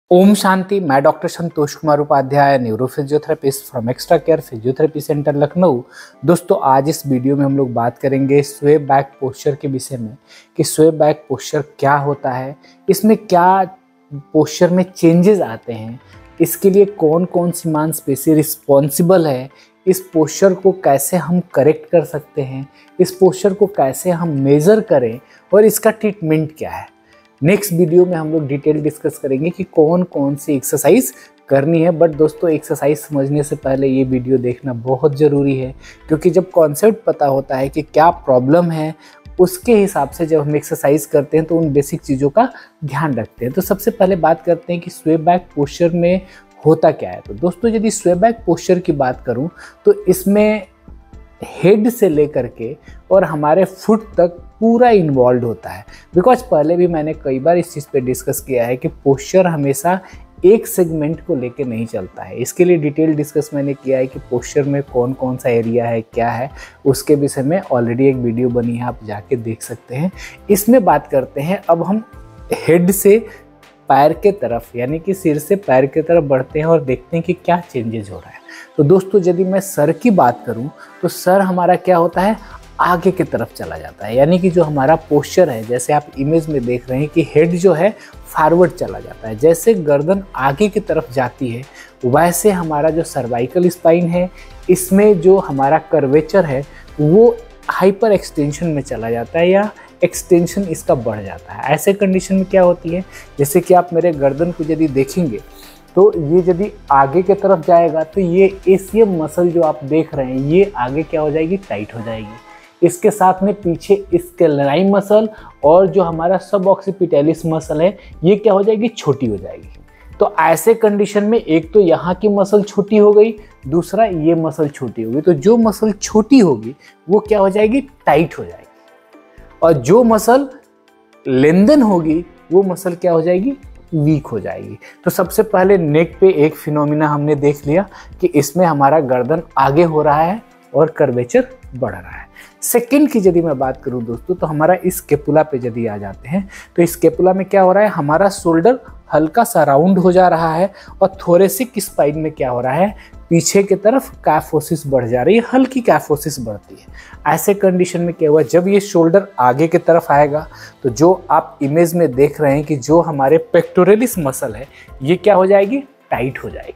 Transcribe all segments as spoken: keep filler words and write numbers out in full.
ओम शांति। मैं doctor Santosh Kumar Upadhyay, neuro physiotherapist from extra care physiotherapy centre Lucknow. दोस्तों, आज इस वीडियो में हम लोग बात करेंगे स्वे बैक पोस्चर के विषय में कि स्वे बैक पोस्चर क्या होता है, इसमें क्या पोस्चर में चेंजेस आते हैं, इसके लिए कौन कौन सी मांसपेशी रिस्पॉन्सिबल है, इस पोस्चर को कैसे हम करेक्ट कर सकते हैं, इस पोस्चर को कैसे हम मेज़र करें और इसका ट्रीटमेंट क्या है। नेक्स्ट वीडियो में हम लोग डिटेल डिस्कस करेंगे कि कौन कौन सी एक्सरसाइज करनी है। बट दोस्तों, एक्सरसाइज समझने से पहले ये वीडियो देखना बहुत ज़रूरी है, क्योंकि जब कॉन्सेप्ट पता होता है कि क्या प्रॉब्लम है, उसके हिसाब से जब हम एक्सरसाइज करते हैं तो उन बेसिक चीज़ों का ध्यान रखते हैं। तो सबसे पहले बात करते हैं कि स्वे बैक पोस्चर में होता क्या है। तो दोस्तों, यदि स्वे बैक पोस्चर की बात करूं तो इसमें हेड से लेकर के और हमारे फुट तक पूरा इन्वॉल्व होता है। बिकॉज पहले भी मैंने कई बार इस चीज़ पे डिस्कस किया है कि पोस्चर हमेशा एक सेगमेंट को लेके नहीं चलता है। इसके लिए डिटेल डिस्कस मैंने किया है कि पोस्चर में कौन कौन सा एरिया है, क्या है, उसके विषय में ऑलरेडी एक वीडियो बनी है, आप जाके देख सकते हैं। इसमें बात करते हैं, अब हम हेड से पैर के तरफ यानी कि सिर से पैर के तरफ बढ़ते हैं और देखते हैं कि क्या चेंजेस हो रहा है। तो दोस्तों, यदि मैं सर की बात करूं तो सर हमारा क्या होता है, आगे की तरफ चला जाता है। यानी कि जो हमारा पोस्चर है, जैसे आप इमेज में देख रहे हैं कि हेड जो है फॉरवर्ड चला जाता है। जैसे गर्दन आगे की तरफ जाती है, वैसे हमारा जो सर्वाइकल स्पाइन है, इसमें जो हमारा कर्वेचर है वो हाइपर एक्सटेंशन में चला जाता है या एक्सटेंशन इसका बढ़ जाता है। ऐसे कंडीशन में क्या होती है, जैसे कि आप मेरे गर्दन को यदि देखेंगे तो ये यदि आगे की तरफ जाएगा तो ये एसियम मसल जो आप देख रहे हैं ये आगे क्या हो जाएगी, टाइट हो जाएगी। इसके साथ में पीछे स्केलेराइन मसल और जो हमारा सब ऑक्सीपिटैलिस मसल है ये क्या हो जाएगी, छोटी हो जाएगी। तो ऐसे कंडीशन में एक तो यहाँ की मसल छोटी हो गई, दूसरा ये मसल छोटी होगी। तो जो मसल छोटी होगी वो क्या हो जाएगी, टाइट हो जाएगी, और जो मसल लेंदन होगी वो मसल क्या हो जाएगी, वीक हो जाएगी। तो सबसे पहले नेक पे एक फिनोमिना हमने देख लिया कि इसमें हमारा गर्दन आगे हो रहा है और कर्वेचर बढ़ रहा है। सेकंड की यदि मैं बात करूं दोस्तों, तो हमारा इस स्कैपुला पे यदि आ जाते हैं तो इस स्कैपुला में क्या हो रहा है, हमारा शोल्डर हल्का सा राउंड हो जा रहा है और थोरेसिक स्पाइन में क्या हो रहा है, पीछे की तरफ कैफोसिस बढ़ जा रही है, हल्की कैफोसिस बढ़ती है। ऐसे कंडीशन में क्या हुआ, जब ये शोल्डर आगे की तरफ आएगा तो जो आप इमेज में देख रहे हैं कि जो हमारे पेक्टोरलिस मसल है ये क्या हो जाएगी, टाइट हो जाएगी।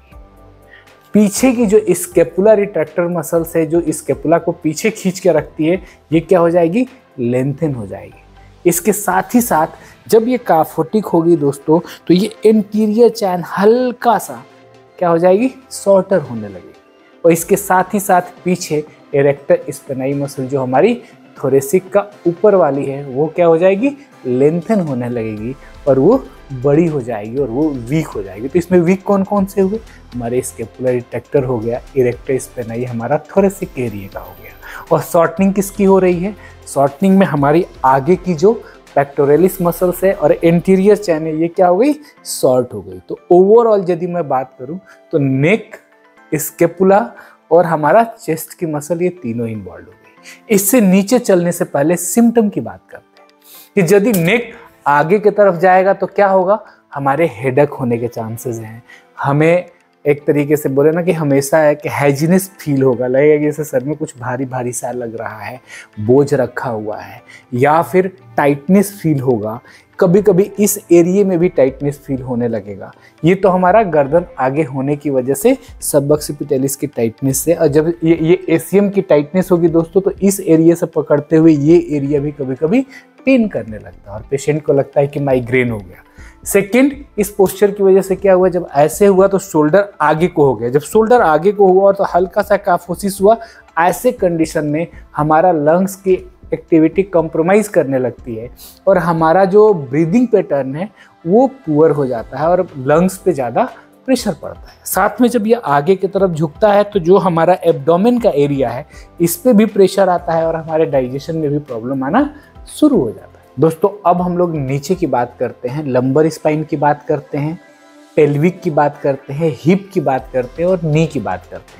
पीछे की जो स्कैपुला रिट्रैक्टर मसल्स है, जो स्कैपुला को पीछे खींच के रखती है, ये क्या हो जाएगी, लेंथन हो जाएगी। इसके साथ ही साथ जब ये काफोटिक होगी दोस्तों, तो ये इंटीरियर चैन हल्का सा क्या हो जाएगी, शॉर्टर होने लगेगी। और इसके साथ ही साथ पीछे इरेक्टर स्पेनाई मसल जो हमारी थोरेसिक का ऊपर वाली है वो क्या हो जाएगी, लेंथन होने लगेगी और वो बड़ी हो जाएगी और वो वीक हो जाएगी। तो इसमें वीक कौन कौन से हुए, हमारे स्कैपुलर रिट्रैक्टर हो गया, इरेक्टर स्पेनाई हमारा थोरेसिक एरिया का हो गया। और शॉर्टनिंग किसकी हो रही है, शॉर्टनिंग में हमारी आगे की जो पेक्टोरलिस मसल्स है और इंटीरियर चैन है ये क्या हो गई, शॉर्ट हो गई। तो ओवरऑल यदि मैं बात करूं तो नेक, स्कैपुला और हमारा चेस्ट की मसल ये तीनों इन्वॉल्व हो गई। इससे नीचे चलने से पहले सिम्टम की बात करते हैं कि यदि नेक आगे की तरफ जाएगा तो क्या होगा, हमारे हेडेक होने के चांसेस हैं। हमें एक तरीके से बोले ना कि हमेशा है कि हैजीनेस फील होगा, लगेगा कि जैसे सर में कुछ भारी भारी सा लग रहा है, बोझ रखा हुआ है, या फिर टाइटनेस फील होगा। कभी कभी इस एरिया में भी टाइटनेस फील होने लगेगा। ये तो हमारा गर्दन आगे होने की वजह से सब ऑक्सीपिटैलिस की टाइटनेस से, और जब ये ये एसियम की टाइटनेस होगी दोस्तों तो इस एरिया से पकड़ते हुए ये एरिया भी कभी कभी पेन करने लगता है और पेशेंट को लगता है कि माइग्रेन हो गया। सेकंड, इस पोस्चर की वजह से क्या हुआ, जब ऐसे हुआ तो शोल्डर आगे को हो गया। जब शोल्डर आगे को हुआ और तो हल्का सा कैफोसिस हुआ, ऐसे कंडीशन में हमारा लंग्स की एक्टिविटी कंप्रोमाइज करने लगती है और हमारा जो ब्रीदिंग पैटर्न है वो पुअर हो जाता है और लंग्स पे ज़्यादा प्रेशर पड़ता है। साथ में जब ये आगे की तरफ झुकता है तो जो हमारा एब्डोमेन का एरिया है इस पे भी प्रेशर आता है और हमारे डाइजेशन में भी प्रॉब्लम आना शुरू हो जाता है। दोस्तों, अब हम लोग नीचे की बात करते हैं, लंबर स्पाइन की बात करते हैं, पेल्विक की बात करते हैं, हिप की बात करते हैं और नी की बात करते हैं।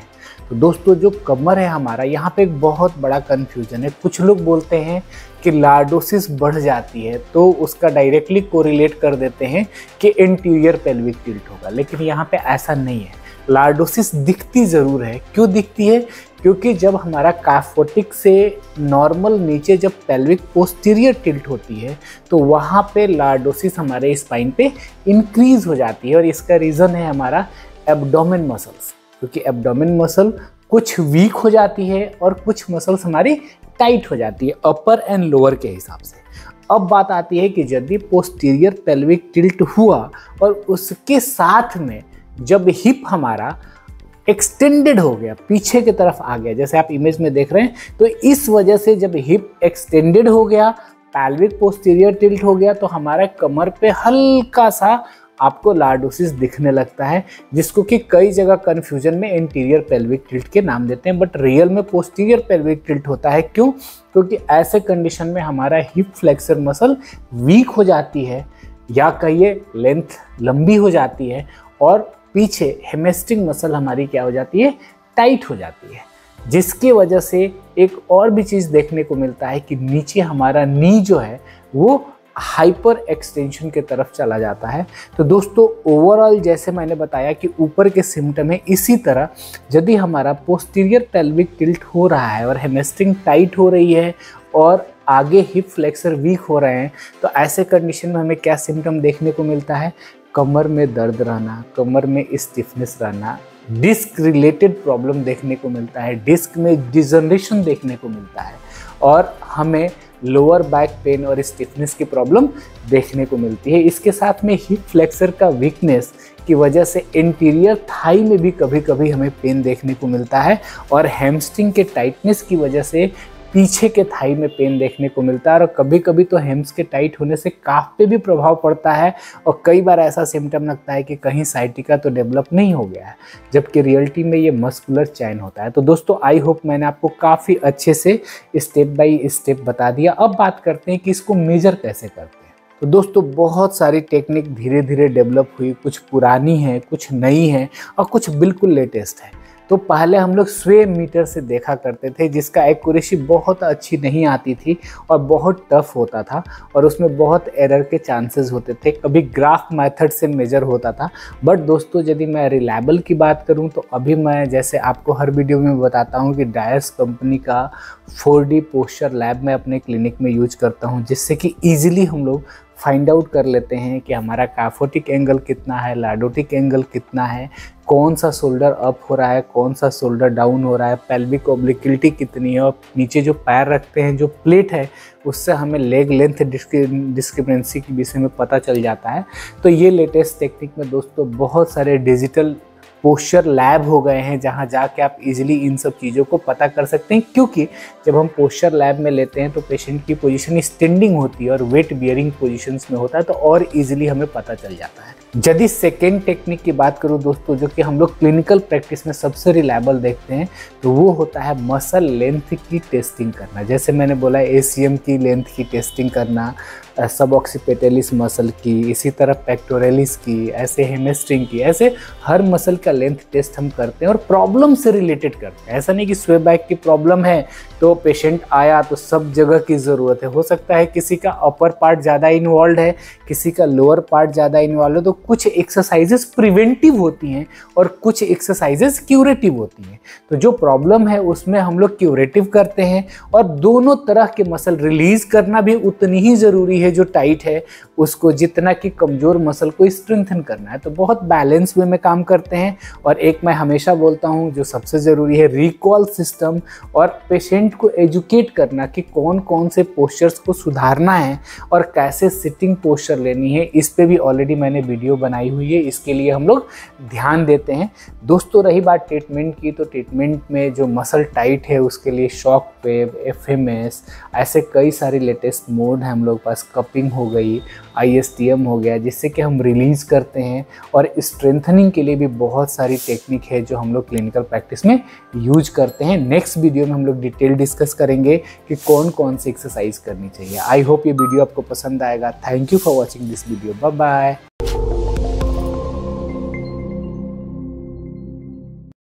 तो दोस्तों जो कमर है हमारा, यहाँ पे एक बहुत बड़ा कन्फ्यूजन है। कुछ लोग बोलते हैं कि लॉर्डोसिस बढ़ जाती है तो उसका डायरेक्टली कोरिलेट कर देते हैं कि एंटीरियर पेल्विक टिल्ट होगा, लेकिन यहाँ पे ऐसा नहीं है। लॉर्डोसिस दिखती ज़रूर है। क्यों दिखती है? क्योंकि जब हमारा काफोटिक से नॉर्मल नीचे जब पेल्विक पोस्टीरियर टिल्ट होती है तो वहाँ पे लॉर्डोसिस हमारे स्पाइन पे इंक्रीज हो जाती है, और इसका रीज़न है हमारा एब्डोमेन मसल्स, क्योंकि एब्डोमेन मसल कुछ वीक हो जाती है और कुछ मसल्स हमारी टाइट हो जाती है अपर एंड लोअर के हिसाब से। अब बात आती है कि यदि पोस्टीरियर पेल्विक टिल्ट हुआ और उसके साथ में जब हिप हमारा एक्सटेंडेड हो गया, पीछे की तरफ आ गया, जैसे आप इमेज में देख रहे हैं, तो इस वजह से जब हिप एक्सटेंडेड हो गया, पेल्विक पोस्टीरियर टिल्ट हो गया, तो हमारे कमर पे हल्का सा आपको लॉर्डोसिस दिखने लगता है, जिसको कि कई जगह कन्फ्यूजन में एंटीरियर पेल्विक टिल्ट के नाम देते हैं, बट रियल में पोस्टीरियर पेल्विक टिल्ट होता है। क्यों? क्योंकि ऐसे कंडीशन में हमारा हिप फ्लेक्सर मसल वीक हो जाती है, या कहिए लेंथ लंबी हो जाती है, और पीछे हेमस्ट्रिंग मसल हमारी क्या हो जाती है? टाइट हो जाती है, जिसकी वजह से एक और भी चीज़ देखने को मिलता है कि नीचे हमारा नी जो है वो हाइपर एक्सटेंशन के तरफ चला जाता है। तो दोस्तों ओवरऑल जैसे मैंने बताया कि ऊपर के सिम्टम है, इसी तरह यदि हमारा पोस्टीरियर पेल्विक टिल्ट हो रहा है और हेमस्ट्रिंग टाइट हो रही है और आगे हिप फ्लेक्सर वीक हो रहे हैं, तो ऐसे कंडीशन में हमें क्या सिम्टम देखने को मिलता है? कमर में दर्द रहना, कमर में स्टिफनेस रहना, डिस्क रिलेटेड प्रॉब्लम देखने को मिलता है, डिस्क में डिजनरेशन देखने को मिलता है, और हमें लोअर बैक पेन और स्टिफनेस की प्रॉब्लम देखने को मिलती है। इसके साथ में हिप फ्लेक्सर का वीकनेस की वजह से इंटीरियर थाई में भी कभी कभी हमें पेन देखने को मिलता है, और हैमस्ट्रिंग के टाइटनेस की वजह से पीछे के थाई में पेन देखने को मिलता है, और कभी कभी तो हेम्स के टाइट होने से काफ पे भी प्रभाव पड़ता है, और कई बार ऐसा सिम्टम लगता है कि कहीं साइटिका तो डेवलप नहीं हो गया है, जबकि रियलिटी में ये मस्कुलर चैन होता है। तो दोस्तों आई होप मैंने आपको काफ़ी अच्छे से स्टेप बाय स्टेप बता दिया। अब बात करते हैं कि इसको मेजर कैसे करते हैं। तो दोस्तों बहुत सारी टेक्निक धीरे धीरे डेवलप हुई, कुछ पुरानी है, कुछ नई है, और कुछ बिल्कुल लेटेस्ट है। तो पहले हम लोग स्वे मीटर से देखा करते थे, जिसका एक्यूरेसी बहुत अच्छी नहीं आती थी और बहुत टफ होता था, और उसमें बहुत एरर के चांसेस होते थे। कभी ग्राफ मेथड से मेजर होता था। बट दोस्तों यदि मैं रिलायबल की बात करूं तो अभी मैं जैसे आपको हर वीडियो में बताता हूं कि डायस कंपनी का फोर डी पोस्चर लैब में अपने क्लिनिक में यूज करता हूं, जिससे कि ईजिली हम लोग फाइंड आउट कर लेते हैं कि हमारा काफोटिक एंगल कितना है, लॉर्डोटिक एंगल कितना है, कौन सा शोल्डर अप हो रहा है, कौन सा शोल्डर डाउन हो रहा है, पेल्विक ओब्लिक्विटी कितनी है, और नीचे जो पैर रखते हैं जो प्लेट है उससे हमें लेग लेंथ डिस्क्रिपेंसी के विषय में पता चल जाता है। तो ये लेटेस्ट टेक्निक में दोस्तों बहुत सारे डिजिटल पोस्चर लैब हो गए हैं, जहां जाके आप इजीली इन सब चीज़ों को पता कर सकते हैं, क्योंकि जब हम पोस्चर लैब में लेते हैं तो पेशेंट की पोजीशन स्टैंडिंग होती है और वेट बियरिंग पोजीशंस में होता है, तो और इजीली हमें पता चल जाता है। यदि सेकेंड टेक्निक की बात करूं दोस्तों, जो कि हम लोग क्लिनिकल प्रैक्टिस में सबसे रिलायबल देखते हैं, तो वो होता है मसल लेंथ की टेस्टिंग करना। जैसे मैंने बोला एसीएम की लेंथ की टेस्टिंग करना, सब ऑक्सीपेटलिस मसल की, इसी तरह पेक्टोरलिस की, ऐसे हेमस्ट्रिंग की, ऐसे हर मसल का लेंथ टेस्ट हम करते हैं और प्रॉब्लम से रिलेटेड करते हैं। ऐसा नहीं कि स्वे बैक की प्रॉब्लम है तो पेशेंट आया तो सब जगह की ज़रूरत है। हो सकता है किसी का अपर पार्ट ज़्यादा इन्वॉल्व है, किसी का लोअर पार्ट ज़्यादा इन्वॉल्व है, तो कुछ एक्सरसाइजेस प्रिवेंटिव होती हैं और कुछ एक्सरसाइजेस क्यूरेटिव होती हैं। तो जो प्रॉब्लम है उसमें हम लोग क्यूरेटिव करते हैं, और दोनों तरह के मसल रिलीज करना भी उतनी ही ज़रूरी है जो टाइट है उसको, जितना कि कमज़ोर मसल को स्ट्रेंथन करना है। तो बहुत बैलेंस वे में काम करते हैं। और एक मैं हमेशा बोलता हूं जो सबसे ज़रूरी है, रिकॉल सिस्टम और पेशेंट को एजुकेट करना कि कौन कौन से पोस्चर्स को सुधारना है और कैसे सिटिंग पोस्चर लेनी है। इस पे भी ऑलरेडी मैंने वीडियो बनाई हुई है, इसके लिए हम लोग ध्यान देते हैं। दोस्तों रही बात ट्रीटमेंट की, तो ट्रीटमेंट में जो मसल टाइट है उसके लिए shock wave, F M S, ऐसे कई सारे लेटेस्ट मोड हैं हम लोग पास। कपिंग हो गई, आई एस टी एम हो गया, जिससे कि हम रिलीज करते हैं। और स्ट्रेंथनिंग के लिए भी बहुत सारी टेक्निक है जो हम लोग क्लिनिकल प्रैक्टिस में यूज करते हैं। नेक्स्ट वीडियो में हम लोग डिटेल डिस्कस करेंगे कि कौन कौन सी एक्सरसाइज करनी चाहिए। आई होप ये वीडियो आपको पसंद आएगा। Thank you for watching this video. Bye bye.